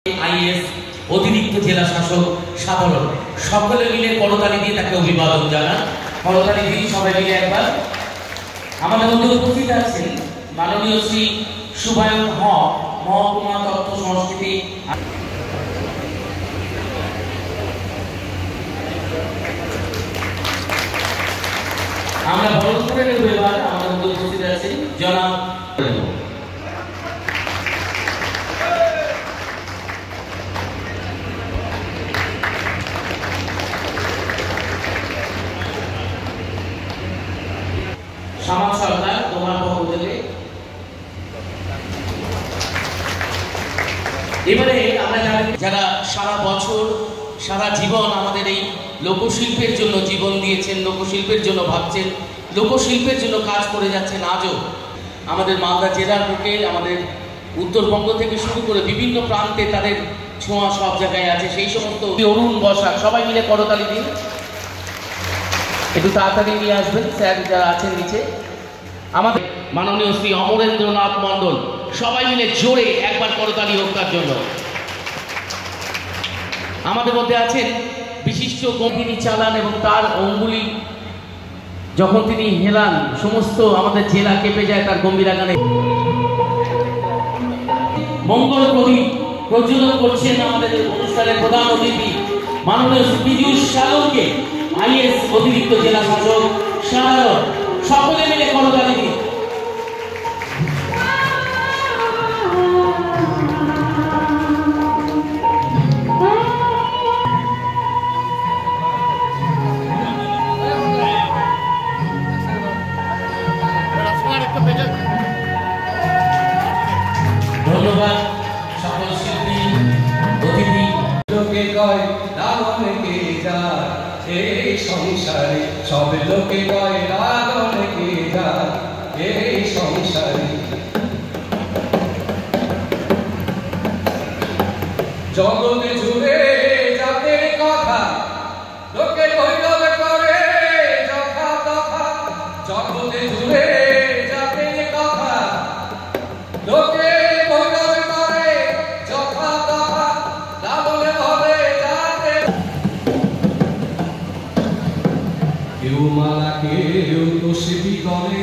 Is অতিরিক্ত জেলা শাসক সাধারণ সকলে মিলে করতালি দিয়ে তাকে অভিবাদন জানান। করতালি দিয়ে সবাই মিলে একবার। আমাদের মধ্যে উপস্থিত আছেন মাননীয় শ্রী শুভায়ন হক, মহকুমা তথ্য সংস্কৃতি। আমরা বরণ করে নেব এবার। আমাদের মধ্যে উপস্থিত আছেন জনাব সমাজ সরকার তোমার পক্ষ থেকে। এবারে আমরা যারা সারা বছর সারা জীবন আমাদের এই লোকশিল্পের জন্য জীবন দিয়েছেন, লোকশিল্পের জন্য ভাবছেন, লোকশিল্পের জন্য কাজ করে যাচ্ছেন, আজও আমাদের মালদা জেলার বুকে আমাদের উত্তরবঙ্গ থেকে শুরু করে বিভিন্ন প্রান্তে তাদের ছোঁয়া সব জায়গায় আছে। সেই সমস্ত অরুণ বসাক সবাই মিলে করতালি দিন। একটু তাড়াতাড়ি নিয়ে আসবেন স্যার যারা আছেন নিচে। আমাদের মাননীয় শ্রী অমরেন্দ্রনাথ মণ্ডল সবাই মিলে জোরে একবার করতালি হোক তার জন্য। আমাদের মধ্যে আছেন বিশিষ্ট গম্ভীর চালান এবং তার অঙ্গুলি যখন তিনি হেলান সমস্ত আমাদের জেলা কেঁপে যায় তার গম্ভীরা গানে। মঙ্গল প্রদীপ প্রজ্বলন করছেন আমাদের অনুষ্ঠানের প্রধান অতিথি মাননীয় পীযূষ সাগরকে, আইএস অতিরিক্ত জেলা শাসক সাধারণ। সকলে মিলে করতালি দিন। ধন্যবাদ সকল শিল্পী অতিথি। লোকে কয় রাগন কে যা এই সংসারে, সব লোকে কয় রাগন কে যা এই সংসারে। জগতে জুড়ে জাতের কথা লোকে কৈরব করে যথা তথা। জগতে জুড়ে জাতের কথা লোকে কৈরব করে যথা তথা। লালনে ভবে যাতে কেউ মালা কেউ তসবি করে,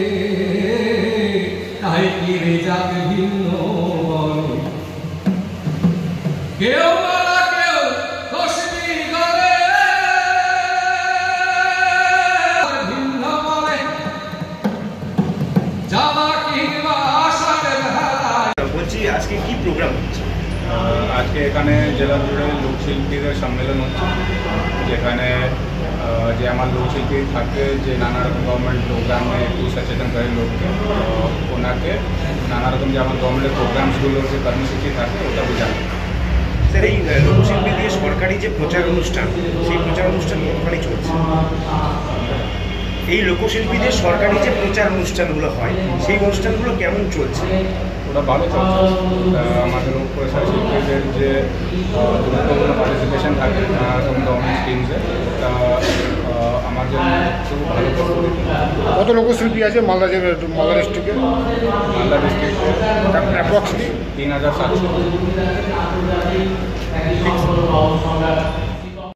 তাই কিরে জাত ভিন্ন বলে। কেউ মালা কেউ তসবি করে ভিন্ন বলে। জামা কিংবা আশার ধারায়। বলছি আজকে কি প্রোগ্রাম হচ্ছে? আজকে এখানে জেলা জুড়ে লোকশিল্পীদের সম্মেলন হচ্ছে, যেখানে যে আমার লোকশিল্পী থাকে যে নানা রকম গভর্নমেন্ট প্রোগ্রামে একটু সচেতন করে লোককে, ওনাকে নানা রকম যে আমার গভর্নমেন্টের প্রোগ্রামসগুলোর যে কর্মসূচি থাকে ওটা বোঝানো। স্যার, এই লোকশিল্পী দিয়ে সরকারি যে প্রচার অনুষ্ঠান, সেই প্রচার অনুষ্ঠান কতখানি চলছে? এই লোকশিল্পীদের সরকারি যে প্রচার অনুষ্ঠানগুলো হয় সেই অনুষ্ঠানগুলো কেমন চলছে? ওটা ভালো চলছে। আমাদের উপরের শিল্পীদের যে গুরুত্বপূর্ণ পার্টিসিপেশন থাকে নানা রকম গভর্নমেন্ট স্কিমসে, ওটা আমাদের খুব ভালো প্রস্তুতি। কত লোকশিল্পী আছে মালদা ডিস্ট্রিক্টে? মালদা ডিস্ট্রিক্টে অ্যাপ্রক্সিমেটলি 3700।